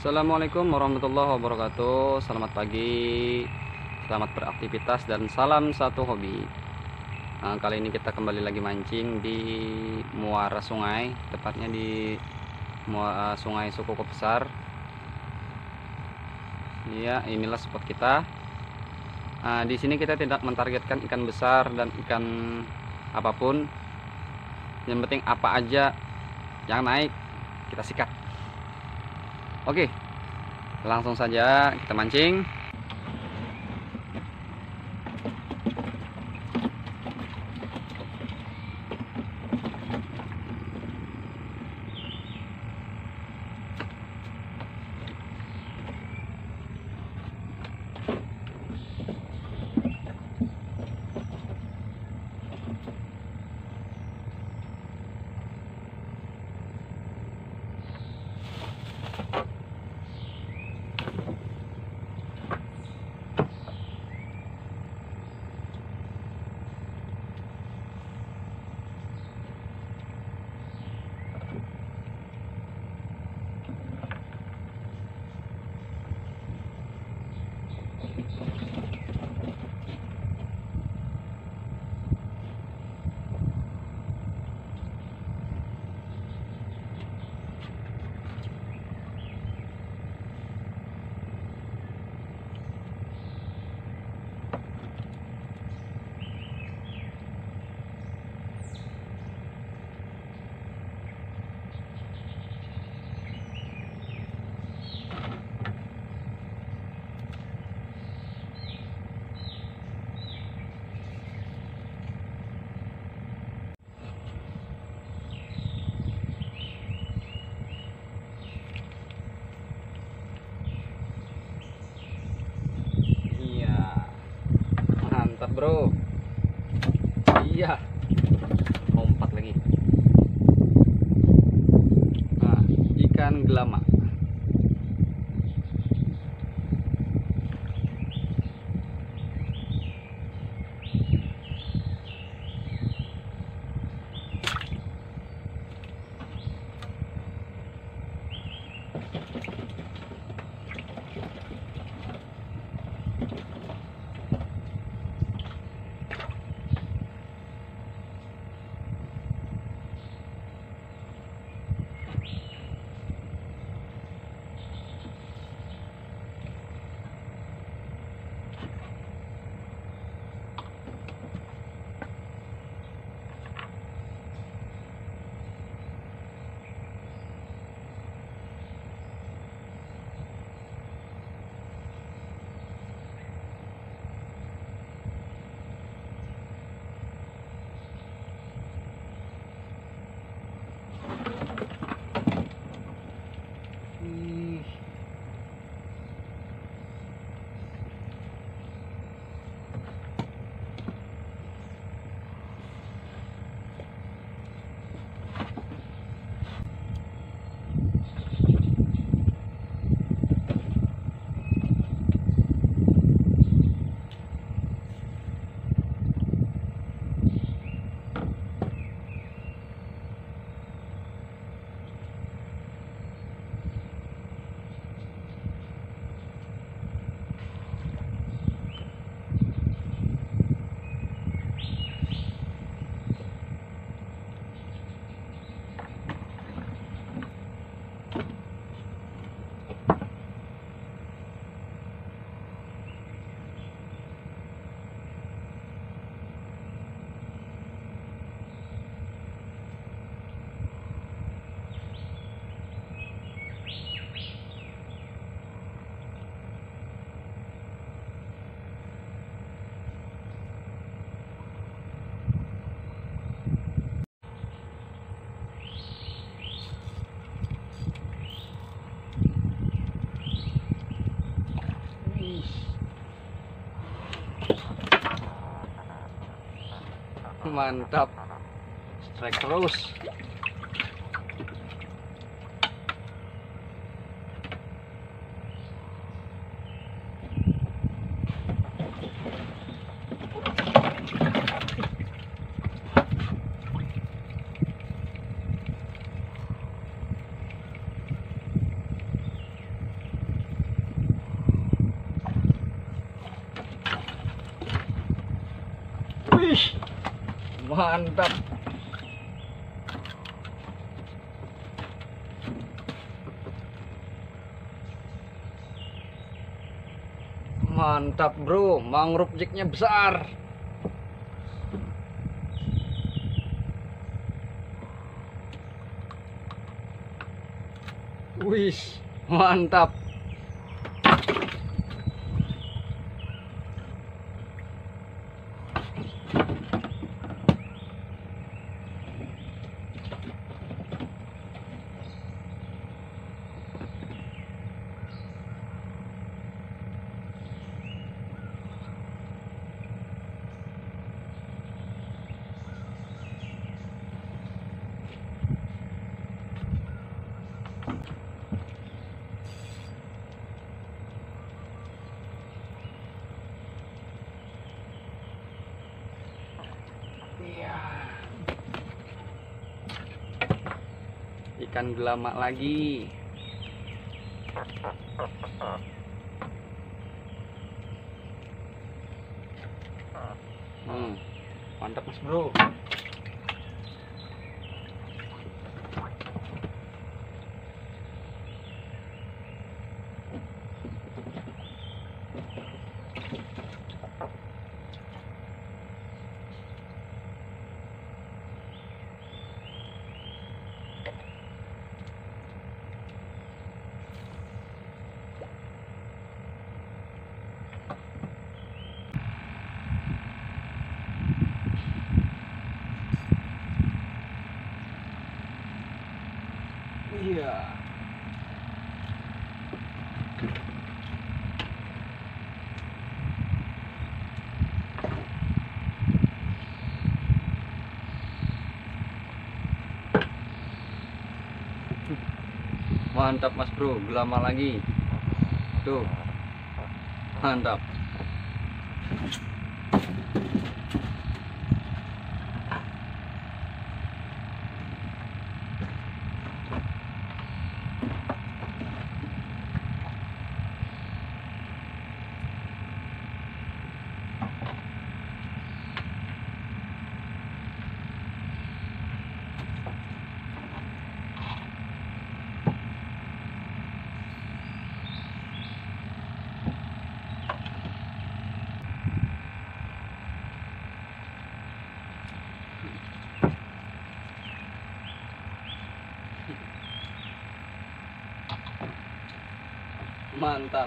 Assalamualaikum warahmatullahi wabarakatuh. Selamat pagi, selamat beraktivitas dan salam satu hobi. Kali ini kita kembali lagi mancing di muara sungai, tepatnya di sungai Sukukop Besar. Ya, inilah spot kita. Di sini kita tidak mentargetkan ikan besar dan ikan apapun. Yang penting apa aja yang naik kita sikat. Oke, langsung saja kita mancing. Bro, iya, lompat lagi. Ikan gelama. Mantap, strike terus. Mantap. Mantap bro, mangrove jignya besar. Wih, mantap. Iya. Ikan gelamak lagi. Mantap mas bro. Iya. Mantap mas bro, gelama lagi. Tuh. Mantap. Mantap.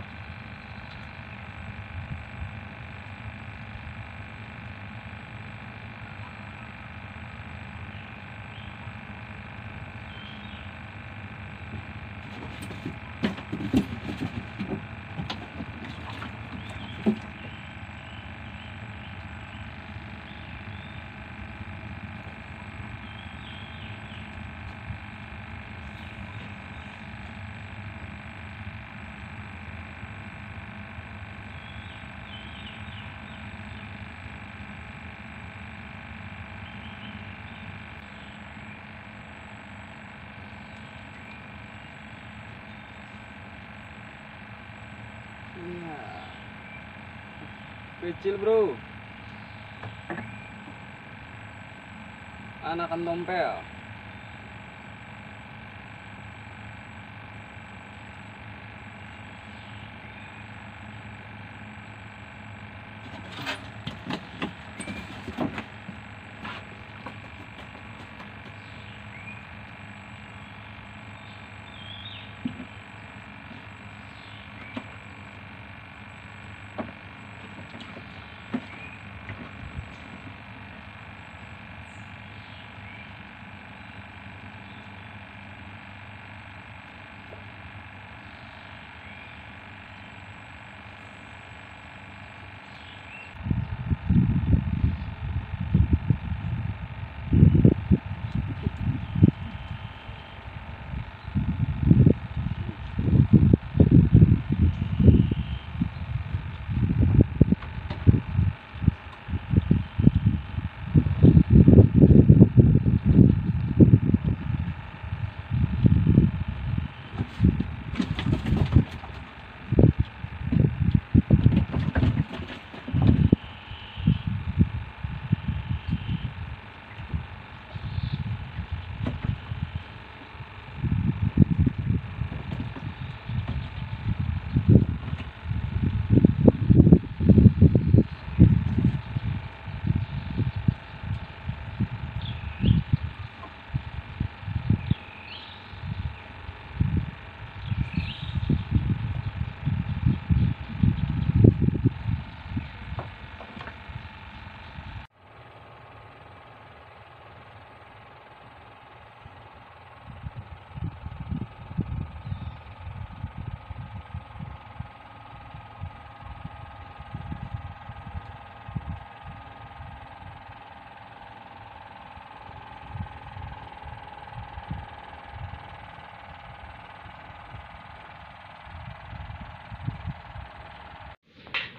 Iya. Kecil bro. Anakan tompel.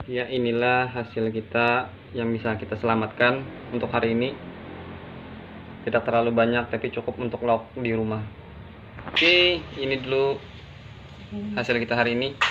Ya, inilah hasil kita yang bisa kita selamatkan untuk hari ini. Tidak terlalu banyak tapi cukup untuk lauk di rumah. Oke, ini dulu hasil kita hari ini.